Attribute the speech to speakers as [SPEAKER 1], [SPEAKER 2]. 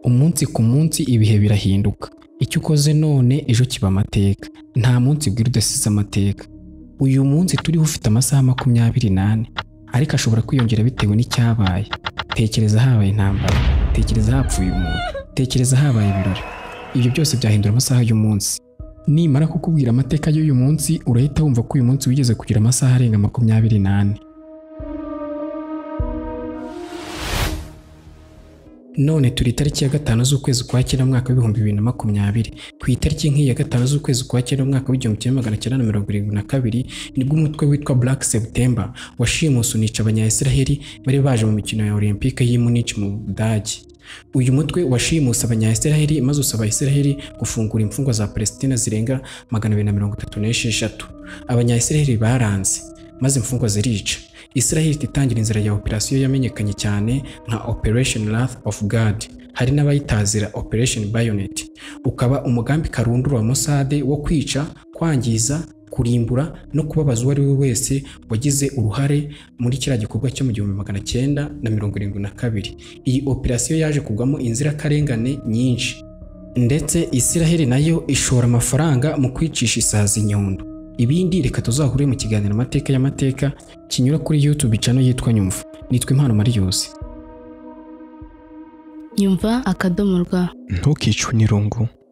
[SPEAKER 1] umunsi ku munsi ibihe birahinduka, icyo ukoze none ejo kiba amateka, nta munsi bwira udasize amateka. Uyu munsi turiho ufite amasaha 24, ariko ashobora kwiyongera bitewe n'icyabaye. Tekereza habaye intambara, tekereza hapfuye umuntu, tekereza habaye ibirori. Ibyo byose byahindura amasaha y'umunsi. Nimara kukubwira amateka y'uyu munsi, urahita wumva ko uyu munsi wigeze kugira amasaha arenga 24. None turi itariki ya 5 z'ukwezi kwa cyenda mwaka wa 2020. Ku itariki nk'iyi ya 5 z'ukwezi kwa cyenda mwaka wa 1972 nibwo umutwe witwa Black September washimuse unica abanya-Israheli bari baje mu mikino ya Olympique y'i Munich mu Budage. Uyu mutwe washimuse abanya-Israheli maze usaba Israheli gufungura imfungwa za Palestina zirenga 236. Abanya-Israheli baranze maze imfungwa zirica. Israel itangira inzira ya operasiyo yamenyekanye cyane nka Operation Wrath of God, hari n'abayitazira Operation Bayonet. Ukaba umugambi karundura wa Mossad wo kwica, kwangiza, kurimbura no kubabaza uwo ari we wese wagize uruhare muri kiriya gikorwa cyo mu 1972. Iyi operasiyo yaje kugwamo inzirakarengane nyinshi, ndetse Israel nayo ishora amafaranga mu kwicisha isazi inyundo. Ibindi reka tuzahure mu kiganiro amateka y'amateka kinyura kuri YouTube channel yitwa Nyumva. Nitwa Impano Marius.
[SPEAKER 2] Nyumva _rw.
[SPEAKER 3] Ntukicwe n'irungu.